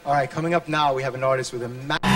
All right, coming up now, we have an artist with a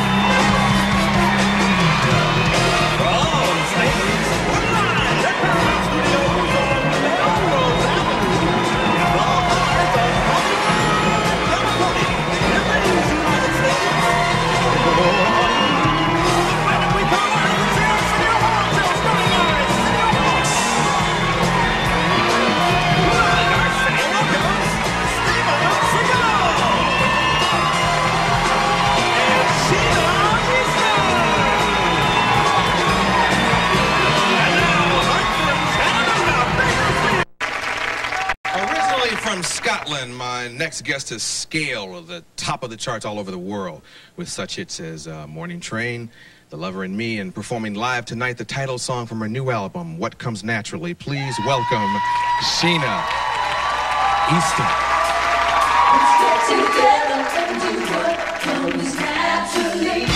From Scotland, my next guest has scaled the top of the charts all over the world with such hits as Morning Train, The Lover and Me, and performing live tonight the title song from her new album, What Comes Naturally. Please welcome Sheena Easton. Let's get together and do what comes naturally.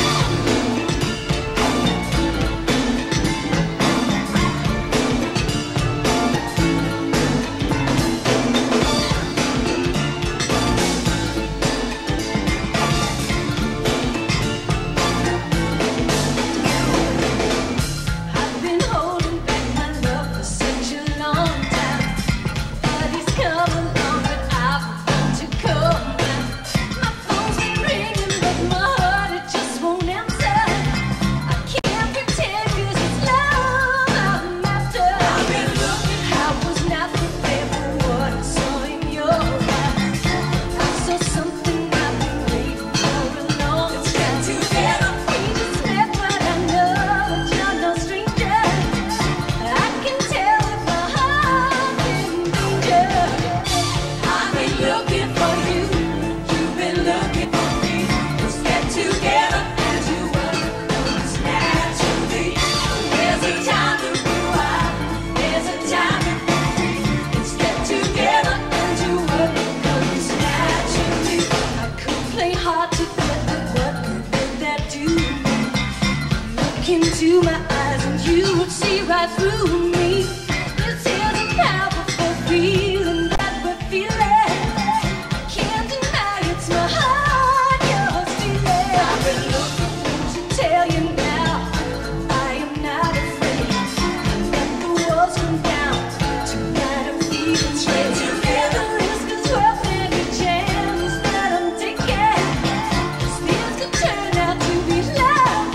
Into my eyes and you would see right through me. This is a powerful feeling that we're feeling. I can't deny it's my heart you're stealing. I've been looking to tell you now, I am not afraid. Let the walls come down tonight. I'm feeling straight together. Risk is worth any chance that I'm taking. This could turn out to be love.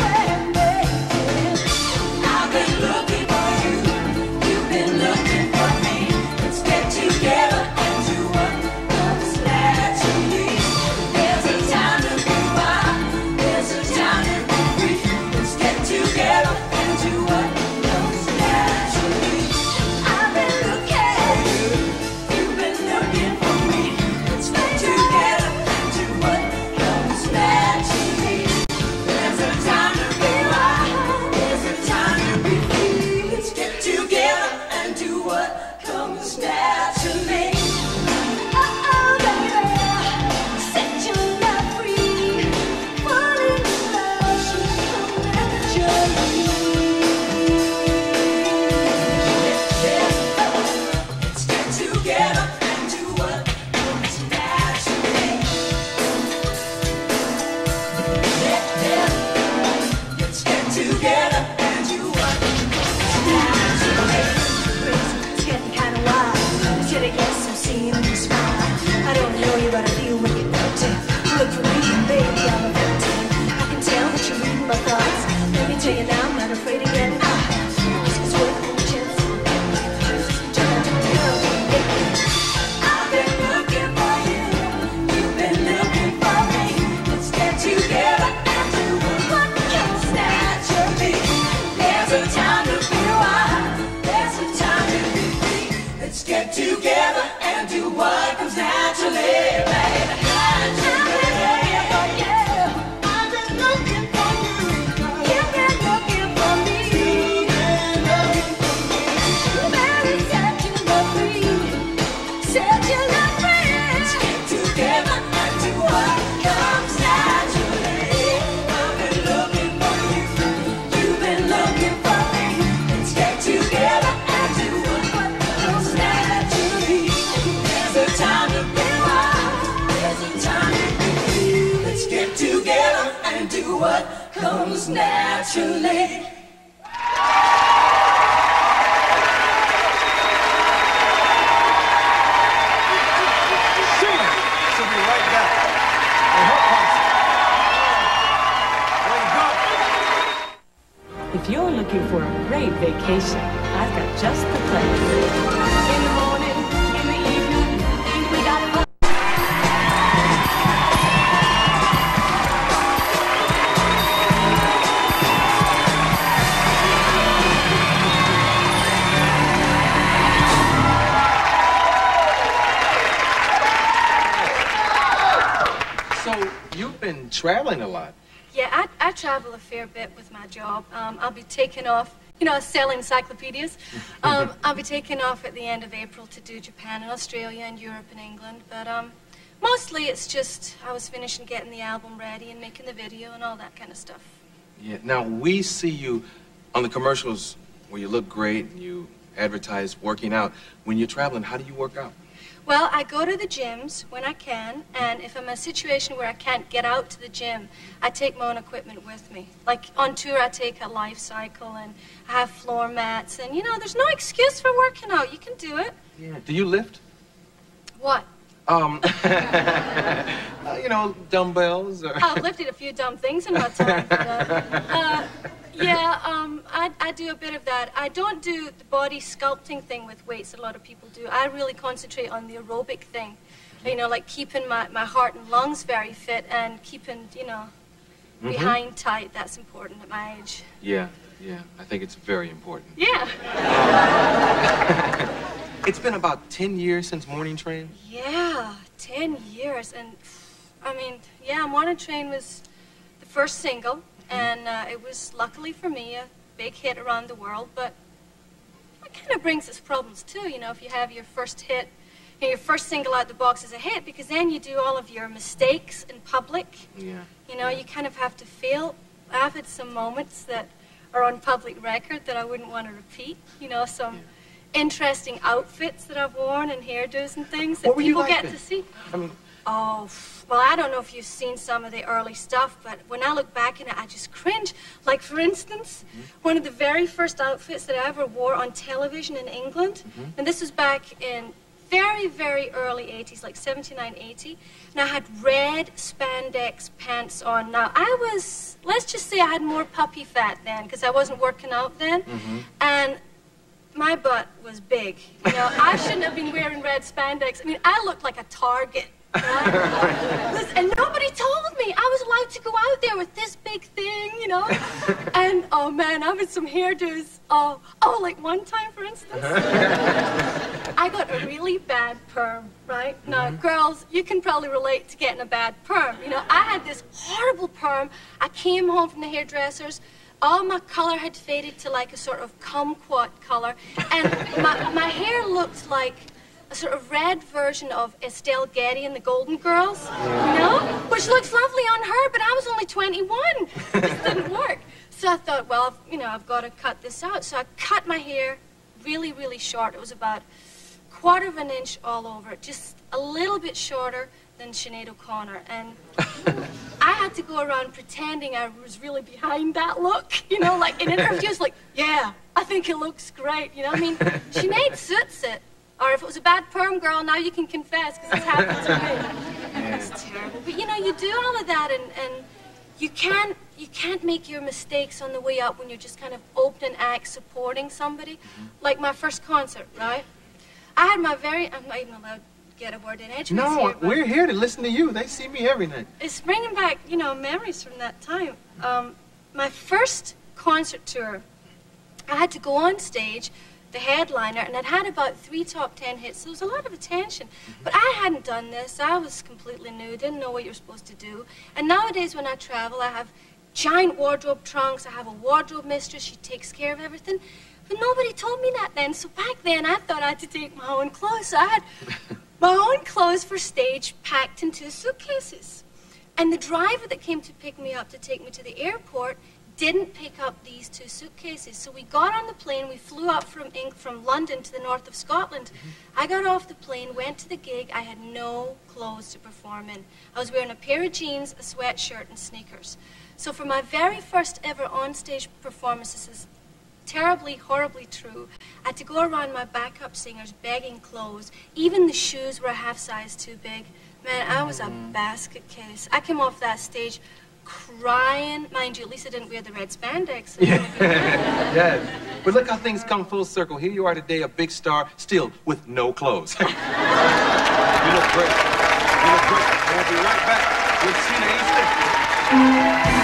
Together and do what comes naturally, baby. I've been looking for you. You've been looking for me. You've been looking for me. Baby said you love me. Said you love me. Let's get together and do what comes naturally. I've been looking for you. You've been looking for me. Let's get together and do what comes naturally. Time to be wild. what comes naturally. She'll be right back. In her concert. If you're looking for a great vacation, I've got just the place. In the morning, in the evening, we got fun. So, you've been traveling a lot. Yeah, I travel a fair bit with my job. I'll be taking off, you know, selling encyclopedias. I'll be taking off at the end of April to do Japan and Australia and Europe and England. But mostly it's just I was finishing getting the album ready and making the video and all that kind of stuff. Yeah. Now, we see you on the commercials where you look great and you advertise working out. When you're traveling, how do you work out? Well, I go to the gyms when I can, and if I'm in a situation where I can't get out to the gym, I take my own equipment with me. Like on tour, I take a Life Cycle, and I have floor mats, and you know, there's no excuse for working out. You can do it. Yeah. Do you lift? What? You know, dumbbells or... I've lifted a few dumb things in my time. I do a bit of that. I don't do the body sculpting thing with weights that a lot of people do. I really concentrate on the aerobic thing. You know, like keeping my heart and lungs very fit and keeping, you know, behind tight. That's important at my age. Yeah, yeah. I think it's very important. Yeah. It's been about 10 years since Morning Train? Yeah, 10 years. And, I mean, yeah, Morning Train was the first single. And it was, luckily for me, a big hit around the world. But it kind of brings its problems, too, you know, if you have your first hit, you know, your first single out the box is a hit, because then you do all of your mistakes in public. Yeah. You know, you kind of have to fail. I've had some moments that are on public record that I wouldn't want to repeat. You know, some interesting outfits that I've worn and hairdos and things that people get to see. I mean... Oh, well, I don't know if you've seen some of the early stuff, but when I look back in it, I just cringe. Like, for instance, one of the very first outfits that I ever wore on television in England, and this was back in very, very early 80s, like 79, 80, and I had red spandex pants on. Now, I was, let's just say I had more puppy fat then, because I wasn't working out then, and my butt was big. You know, I shouldn't have been wearing red spandex. I mean, I looked like a target. Right? Listen, and nobody told me I was allowed to go out there with this big thing, you know. And oh man, I had some hairdos. Oh, like one time, for instance, I got a really bad perm. Right now, girls, you can probably relate to getting a bad perm. You know, I had this horrible perm. I came home from the hairdressers. All my color had faded to like a sort of kumquat color, and my hair looked like a sort of red version of Estelle Getty and the Golden Girls, you know? Which looks lovely on her, but I was only 21. This didn't work. So I thought, well, I've got to cut this out. So I cut my hair really, really short. It was about 1/4 of an inch all over, just a little bit shorter than Sinead O'Connor. And I had to go around pretending I was really behind that look, you know, like in interviews, like, yeah, I think it looks great, you know? I mean, Sinead suits it. Or if it was a bad perm girl, now you can confess, because it's happened to me. It's terrible. But, you know, you do all of that, and you can't make your mistakes on the way up when you're just kind of open act supporting somebody. Like my first concert, right? I had my I'm not even allowed to get a word in edgeways No, here, we're here to listen to you. They see me every night. It's bringing back, you know, memories from that time. My first concert tour, I had to go on stage, the headliner, and I'd had about 3 top 10 hits, so there was a lot of attention. But I hadn't done this. I was completely new, didn't know what you're supposed to do. And nowadays when I travel, I have giant wardrobe trunks, I have a wardrobe mistress, she takes care of everything. But nobody told me that then, so back then I thought I had to take my own clothes. So I had my own clothes for stage packed in 2 suitcases. And the driver that came to pick me up to take me to the airport didn't pick up these 2 suitcases. So we got on the plane, we flew up from London to the north of Scotland. I got off the plane, went to the gig, I had no clothes to perform in. I was wearing a pair of jeans, a sweatshirt, and sneakers. So for my very first ever onstage performance, this is terribly, horribly true, I had to go around my backup singers begging clothes. Even the shoes were a half size too big. Man, I was a basket case. I came off that stage crying. Mind you, at least I didn't wear the red spandex. Yes. But look how things come full circle. Here you are today, a big star, still with no clothes. You look great. You look great. We'll be right back with Sheena Easton.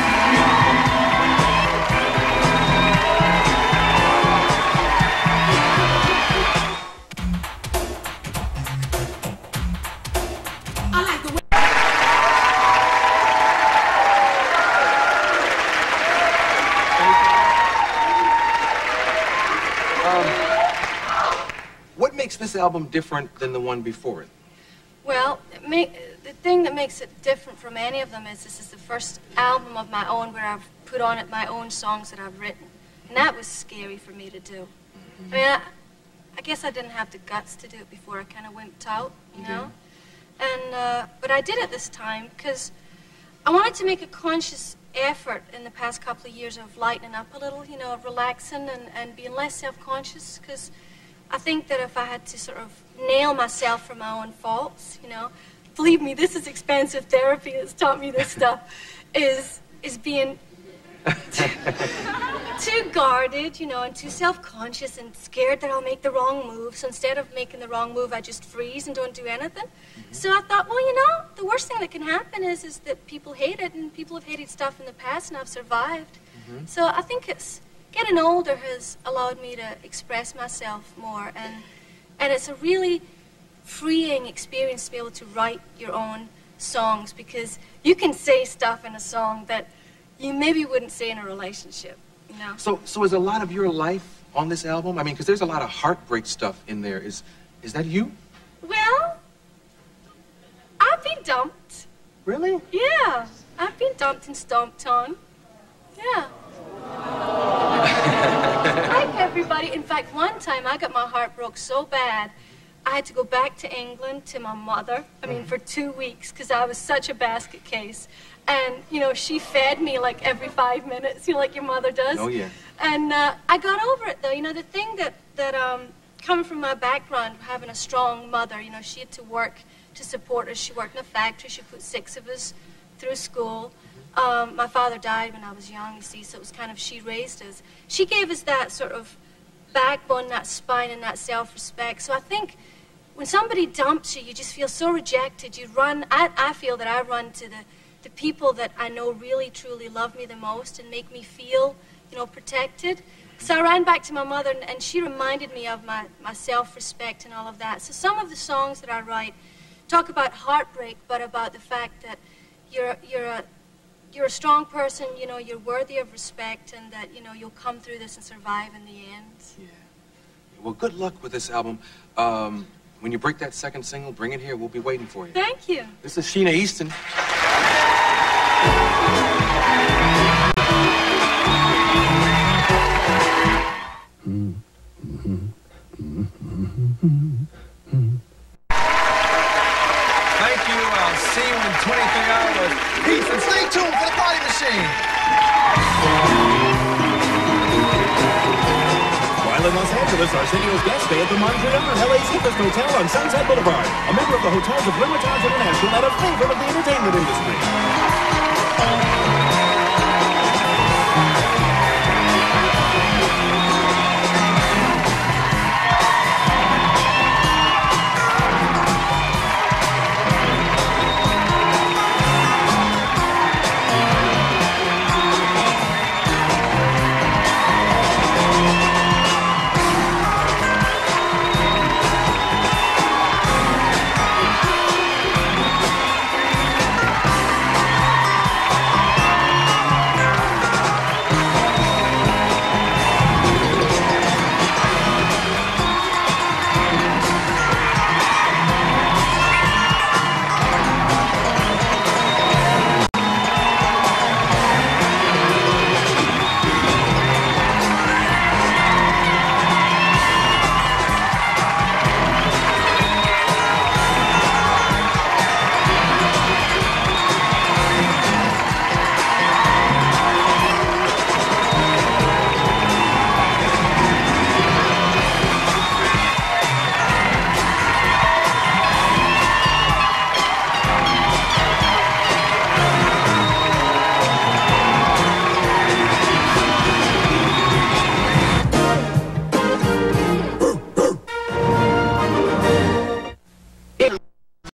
What makes this album different than the one before it? Well, the thing that makes it different from any of them is this is the first album of my own where I've put on it my own songs that I've written. And that was scary for me to do. I mean, I guess I didn't have the guts to do it before I kind of wimped out, you know? And, but I did it this time because I wanted to make a conscious effort in the past couple of years of lightening up a little, you know, of relaxing and being less self-conscious, because I think that if I had to sort of nail myself for my own faults, you know, believe me, this is expensive therapy that's taught me this stuff, is being too guarded, you know, and too self-conscious and scared that I'll make the wrong move. So instead of making the wrong move, I just freeze and don't do anything. So I thought, well, you know, the worst thing that can happen is that people hate it, and people have hated stuff in the past, and I've survived. So I think it's getting older has allowed me to express myself more, and it's a really freeing experience to be able to write your own songs, because you can say stuff in a song that you maybe wouldn't say in a relationship, you know? So is a lot of your life on this album? I mean, because there's a lot of heartbreak stuff in there. Is that you? Well, I've been dumped. Really? Yeah, I've been dumped and stomped on. Yeah. Like everybody. In fact, one time I got my heart broke so bad, I had to go back to England to my mother, for 2 weeks, because I was such a basket case. And, you know, she fed me like every 5 minutes, you know, like your mother does. Oh, yeah. And I got over it, though. You know, the thing that coming from my background, having a strong mother, you know, she had to work to support us. She worked in a factory. She put 6 of us through school. My father died when I was young, you see, so it was kind of she raised us. She gave us that sort of backbone, that spine, and that self-respect. So I think when somebody dumps you, you just feel so rejected. You run, I feel that I run to the people that I know really, truly love me the most and make me feel, you know, protected. So I ran back to my mother, and she reminded me of my self-respect and all of that. So some of the songs that I write talk about heartbreak, but about the fact that you're a strong person, you know, you're worthy of respect, and that, you know, you'll come through this and survive in the end. Yeah. Well, good luck with this album. When you break that second single, bring it here. We'll be waiting for you. Thank you. This is Sheena Easton. Thank you. I'll see you in 23 hours. Peace, and stay tuned for the Party Machine. While in Los Angeles, Arsenio's guests stay at the Montreal LA Seacrest Hotel on Sunset Boulevard, a member of the Hotels of Hermitage International and a favorite of the entertainment industry.